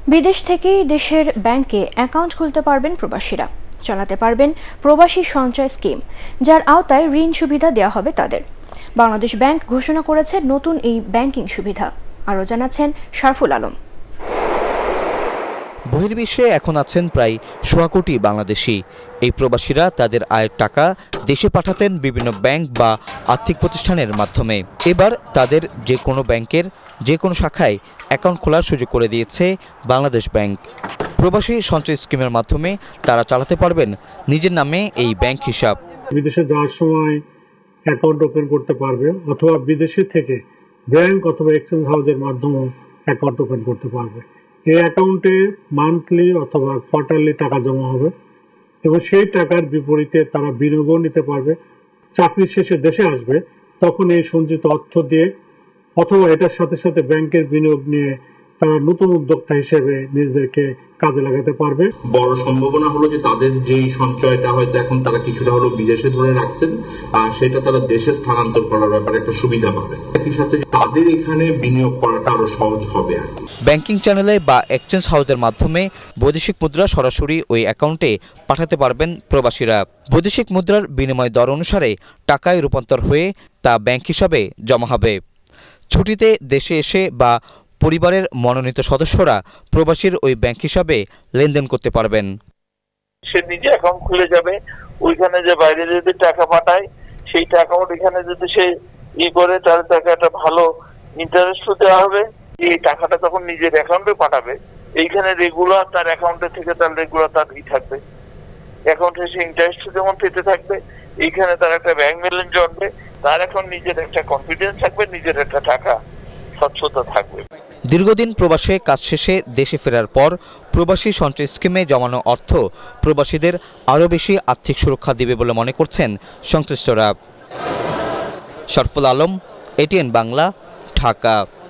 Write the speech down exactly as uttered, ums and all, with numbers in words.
বিদেশ থেকেই দেশের ব্যাংকে অ্যাকাউন্ট খুলতে পারবেন প্রবাসীরা, চালাতে পারবেন প্রবাসী সঞ্চয় স্কিম, যার আওতায় ঋণ সুবিধা দেওয়া হবে তাদের। বাংলাদেশ ব্যাংক ঘোষণা করেছে নতুন এই ব্যাংকিং সুবিধা। আরও জানাচ্ছেন শারফুল আলম। বহির্বিশ্বে এখন আছেন প্রায় সোয়া কোটি বাংলাদেশি। এই প্রবাসীরা তাদের আয়ের টাকা দেশে পাঠাতেন বিভিন্ন ব্যাংক বা আর্থিক প্রতিষ্ঠানের মাধ্যমে। এবার তাদের যে কোনো ব্যাংকের যে কোনো শাখায় অ্যাকাউন্ট খোলার সুযোগ করে দিয়েছে বাংলাদেশ ব্যাংক। প্রবাসী সঞ্চয় স্কিমের মাধ্যমে তারা চালাতে পারবেন নিজের নামে এই ব্যাংক হিসাব। বিদেশে যাওয়ার সময় অ্যাকাউন্ট ওপেন করতে পারবে, অথবা বিদেশে থেকে ব্যাংক অথবা এক্সচেঞ্জ হাউসের মাধ্যমে অ্যাকাউন্ট ওপেন করতে পারবে। এই অ্যাকাউন্টে মান্থলি অথবা কোয়ার্টারলি টাকা জমা হবে এবং সেই টাকার বিপরীতে তারা বিনিয়োগও নিতে পারবে। চাকরি শেষে দেশে আসবে তখন এই সঞ্চিত অর্থ দিয়ে অথবা এটার সাথে সাথে ব্যাংকের বিনিয়োগ নিয়ে তারা নতুন উদ্যোক্তা হিসেবে নিজেদেরকে কাজে লাগাতে পারবে। বড় সম্ভাবনা হলো যে তাদের যেই সঞ্চয়টা হয়তো এখন তারা কিছুটা হলো বিদেশে ধরে রাখছেন, আর সেটা তারা দেশে স্থানান্তর করার ব্যাপারে একটা সুবিধা পাবে। একই সাথে তাদের এখানে বিনিয়োগ করাটা আরো সহজ হবে আর কি। ব্যাংকিং চ্যানেলে বা এক্সচেঞ্জ হাউসের মাধ্যমে বৈদেশিক মুদ্রা সরাসরি ওই অ্যাকাউন্টে পাঠাতে পারবেন প্রবাসীরা। বৈদেশিক মুদ্রার বিনিময় দর অনুসারে টাকায় রূপান্তর হয়ে তা ব্যাংক হিসাবে জমা হবে। ছুটিতে দেশে এসে বা পরিবারের মনোনীত সদস্যরা প্রবাসীর ওই ব্যাংক হিসাবে লেনদেন করতে পারবেন। সে নিজে অ্যাকাউন্ট খুলে যাবে, ওইখানে যে বাইরে যদি টাকা পাঠায় সেই টাকা এখানে যদি সে ই করে তাহলে তাকে একটা ভালো ইন্টারেস্ট দেওয়া হবে। এই টাকাটা তখন নিজের অ্যাকাউন্টে পাঠাবে, এইখানে রেগুলার তার অ্যাকাউন্টে থেকে তার রেগুলার তার ই থাকবে, অ্যাকাউন্টে সে ইন্টারেস্ট যেমন পেতে থাকবে, এইখানে তার একটা ব্যাংক ব্যালেন্স জমবে, তার এখন নিজের একটা কনফিডেন্স থাকবে, নিজের একটা টাকা স্বচ্ছতা থাকবে। দীর্ঘদিন প্রবাসে কাজ শেষে দেশে ফেরার পর প্রবাসী সঞ্চয় স্কিমে জমানো অর্থ প্রবাসীদের আরও বেশি আর্থিক সুরক্ষা দেবে বলে মনে করছেন সংশ্লিষ্টরা। শারফুল আলম, এটিএন বাংলা, ঢাকা।